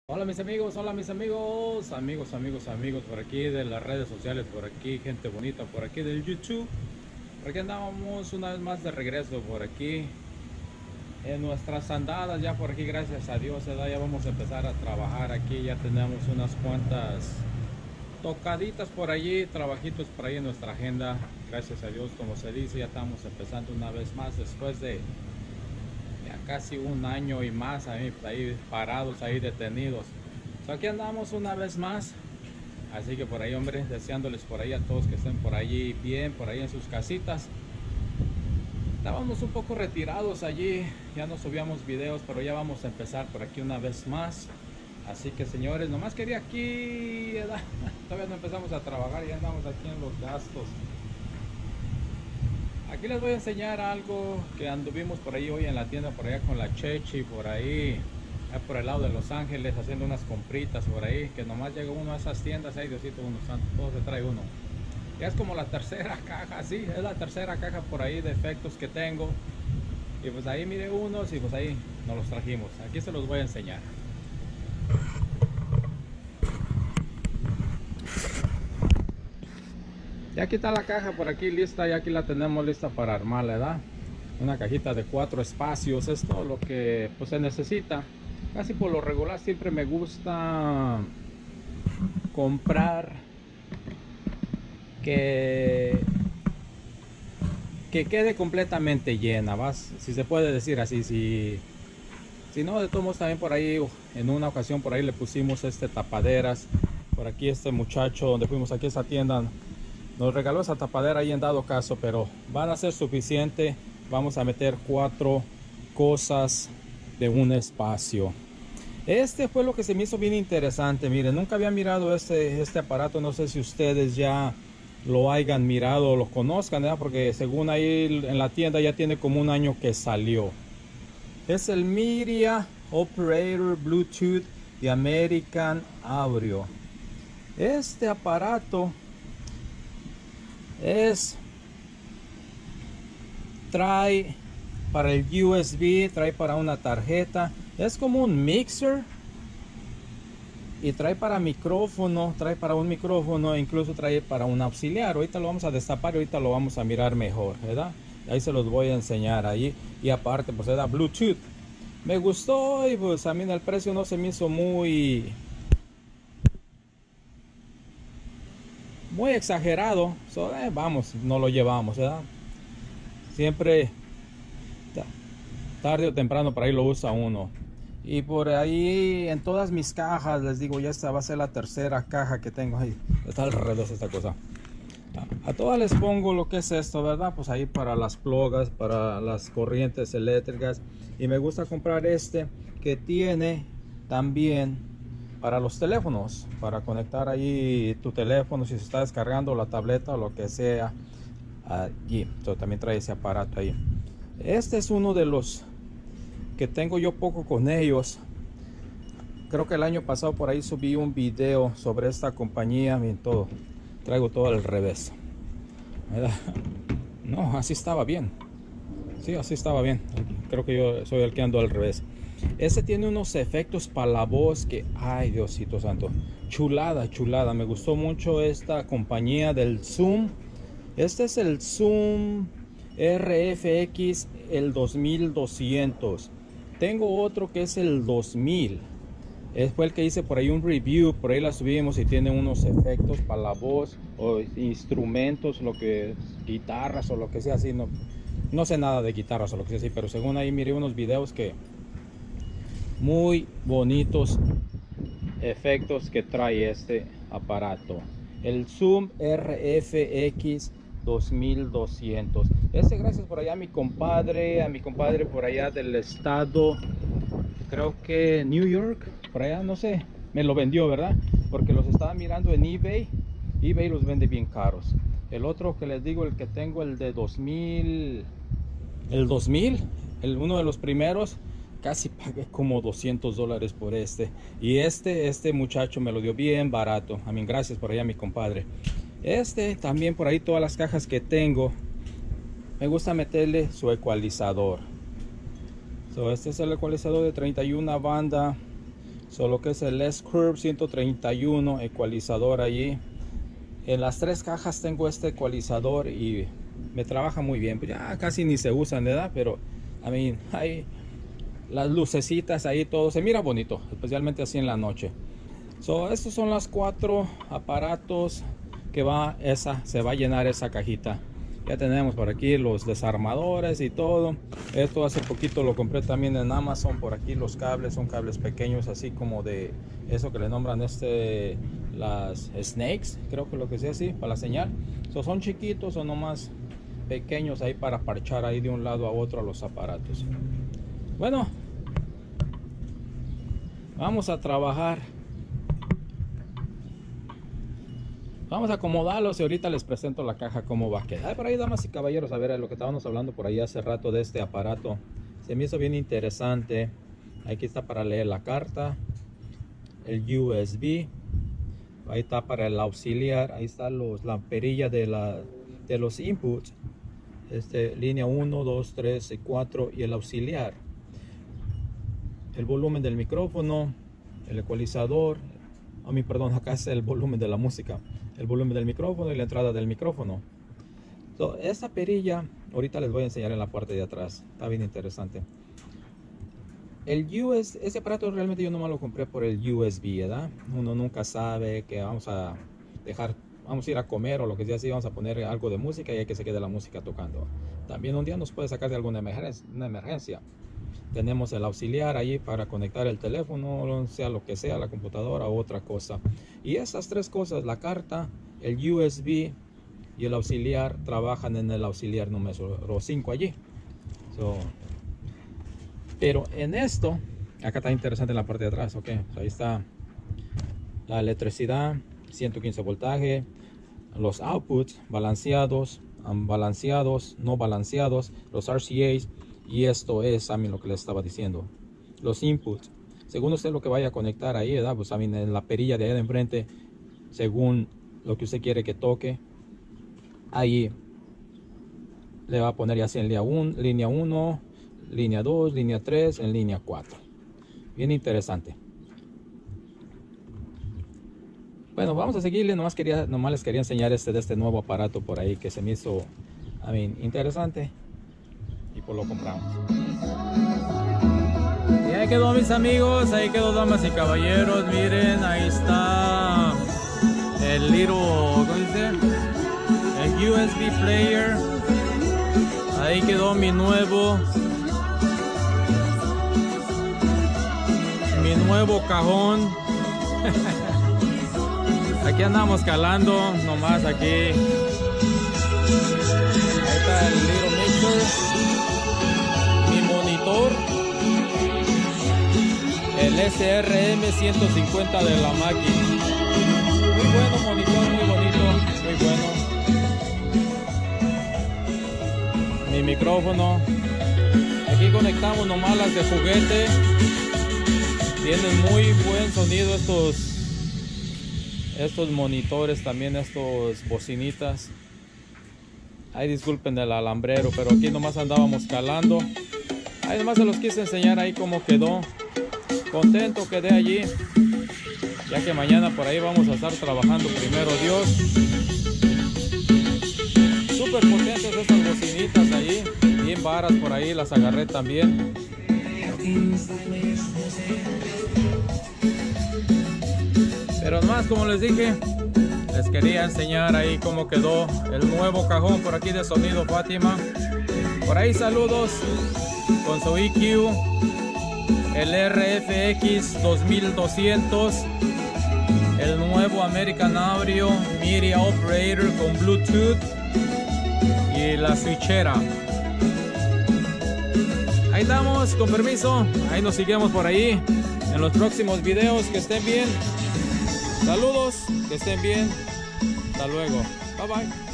Hola mis amigos, amigos por aquí de las redes sociales, por aquí, gente bonita, por aquí del YouTube. Por aquí andamos una vez más de regreso por aquí en nuestras andadas, ya por aquí, gracias a Dios, ¿verdad? Ya vamos a empezar a trabajar aquí, ya tenemos unas cuantas tocaditas por allí, trabajitos por ahí en nuestra agenda, gracias a Dios, como se dice, ya estamos empezando una vez más después de ya casi un año y más ahí parados, ahí detenidos. Aquí andamos una vez más. Así que por ahí, hombre, deseándoles por ahí a todos que estén por allí bien, por ahí en sus casitas. Estábamos un poco retirados allí, ya no subíamos videos, pero ya vamos a empezar por aquí una vez más. Así que señores, nomás quería aquí, ¿verdad? Todavía no empezamos a trabajar, ya andamos aquí en los gastos. Aquí les voy a enseñar algo que anduvimos por ahí hoy en la tienda, por allá con la Chechi, por ahí, por el lado de Los Ángeles, haciendo unas compritas por ahí, que nomás llega uno a esas tiendas, ahí Diosito uno santo, todo se trae uno. Ya es como la tercera caja, sí, es la tercera caja por ahí de efectos que tengo. Y pues ahí mire unos y pues ahí nos los trajimos. Aquí se los voy a enseñar. Ya aquí está la caja por aquí lista, ya aquí la tenemos lista para armarla, ¿verdad? Una cajita de 4 espacios, es todo lo que pues se necesita. Casi por lo regular siempre me gusta comprar que quede completamente llena, ¿vas? Si se puede decir así, si no, de todos modos también por ahí, en una ocasión por ahí le pusimos tapaderas. Por aquí este muchacho, donde fuimos aquí a esa tienda, nos regaló esa tapadera ahí en dado caso, pero van a ser suficiente. Vamos a meter 4 cosas de un espacio. Este fue lo que se me hizo bien interesante. Miren, nunca había mirado este aparato. No sé si ustedes ya lo hayan mirado o lo conozcan, ¿verdad? Porque según ahí en la tienda ya tiene como un año que salió. Es el Media Operator Bluetooth de American Audio. Este aparato trae para el USB, trae para una tarjeta, es como un mixer y trae para micrófono, trae para un micrófono, incluso trae para un auxiliar. Ahorita lo vamos a destapar y ahorita lo vamos a mirar mejor, ¿verdad? Ahí se los voy a enseñar ahí. Y aparte pues da Bluetooth. Me gustó y pues a mí el precio no se me hizo muy exagerado. Vamos, no lo llevamos, ¿verdad? Siempre tarde o temprano por ahí lo usa uno. Y por ahí en todas mis cajas, les digo, ya esta va a ser la tercera caja que tengo ahí. Está al revés esta cosa. A todas les pongo lo que es esto, ¿verdad? Pues ahí para las plogas, para las corrientes eléctricas. Y me gusta comprar que tiene también para los teléfonos, para conectar ahí tu teléfono si se está descargando la tableta o lo que sea. Allí, también trae ese aparato ahí. Este es uno de los que tengo yo poco con ellos. Creo que el año pasado por ahí subí un video sobre esta compañía. Miren, todo traigo todo al revés, ¿verdad? No, así estaba bien. Sí, así estaba bien. Creo que yo soy el que ando al revés. Este tiene unos efectos para la voz que, ay Diosito santo, chulada, chulada. Me gustó mucho esta compañía del Zoom. Este es el Zoom RFX, el 2200. Tengo otro que es el 2000. Fue el que hice por ahí un review, por ahí la subimos y tiene unos efectos para la voz o instrumentos, lo que guitarras o lo que sea así. No sé nada de guitarras o lo que sea así, pero según ahí miré unos videos que muy bonitos efectos que trae este aparato. El Zoom RFX 2200. Gracias por allá a mi compadre por allá del estado, creo que New York, por allá, no sé, me lo vendió, ¿verdad? Porque los estaba mirando en eBay. eBay los vende bien caros. El otro que les digo, el que tengo, el de 2000, uno de los primeros, casi pagué como $200 por y este muchacho me lo dio bien barato. A mí, gracias por allá mi compadre. También por ahí todas las cajas que tengo me gusta meterle su ecualizador. Este es el ecualizador de 31 banda Solo que es el S-Curve 131 ecualizador allí. En las 3 cajas tengo este ecualizador y me trabaja muy bien. Pues ya casi ni se usan, ¿verdad? Pero a mí hay las lucecitas ahí, todo se mira bonito, especialmente así en la noche. Estos son los 4 aparatos que se va a llenar esa cajita. Ya tenemos por aquí los desarmadores y todo. Esto hace poquito lo compré también en Amazon. Por aquí los cables son cables pequeños, así como de eso que le nombran las snakes, creo que lo que sea así, para la señal. Son chiquitos, son nomás pequeños ahí para parchar ahí de un lado a otro a los aparatos. Bueno, vamos a trabajar. Vamos a acomodarlos y ahorita les presento la caja cómo va a quedar. Por ahí, damas y caballeros, a ver lo que estábamos hablando por ahí hace rato de este aparato. Se me hizo bien interesante. Aquí está para leer la carta, el USB. Ahí está para el auxiliar. Ahí está la perilla de los inputs. Línea 1, 2, 3 y 4 y el auxiliar. El volumen del micrófono, el ecualizador. Perdón, acá es el volumen de la música, el volumen del micrófono y la entrada del micrófono. Esta perilla, ahorita les voy a enseñar en la parte de atrás, está bien interesante. Ese aparato realmente yo nomás lo compré por el USB, ¿verdad? Uno nunca sabe que vamos a ir a comer o lo que sea así, vamos a poner algo de música y hay que se quede la música tocando. También un día nos puede sacar de alguna emergencia. Tenemos el auxiliar ahí para conectar el teléfono, sea lo que sea, la computadora o otra cosa. Y esas 3 cosas, la carta, el USB y el auxiliar, trabajan en el auxiliar número 5 allí. Pero en esto, acá está interesante en la parte de atrás, ok. Ahí está la electricidad, 115 voltaje, los outputs balanceados, no balanceados, los RCAs. Y esto es lo que les estaba diciendo, los inputs. Según usted lo que vaya a conectar ahí, ¿verdad? Pues en la perilla de ahí de enfrente, según lo que usted quiere que toque, ahí le va a poner ya sea en línea 1, línea 2, línea 3, en línea 4. Bien interesante. Bueno, vamos a seguirle. Nomás les quería enseñar de este nuevo aparato por ahí que se me hizo interesante. Y pues lo compramos. Y ahí quedó, mis amigos, ahí quedó, damas y caballeros. Miren, ahí está el ¿cómo dice? El USB player. Ahí quedó mi nuevo cajón. Aquí andamos calando nomás aquí. Ahí está el little mixer. El SRM 150 de la máquina. Muy bueno monitor, muy bonito, muy bueno. Mi micrófono. Aquí conectamos nomás las de juguete. Tienen muy buen sonido estos monitores, también estos bocinitas. Ahí disculpen el alambrero, pero aquí nomás andábamos calando. Ahí nomás se los quise enseñar ahí cómo quedó. Contento quedé allí, ya que mañana por ahí vamos a estar trabajando, primero Dios. Súper potentes estas bocinitas allí, bien varas por ahí, las agarré también. Pero más, como les dije, les quería enseñar ahí cómo quedó el nuevo cajón por aquí de Sonido Fátima. Por ahí saludos con su EQ, el RFX 2200, el nuevo American Audio Media Operator con Bluetooth y la switchera. Ahí estamos, con permiso, ahí nos seguimos por ahí en los próximos videos. Que estén bien, saludos, que estén bien, hasta luego, bye bye.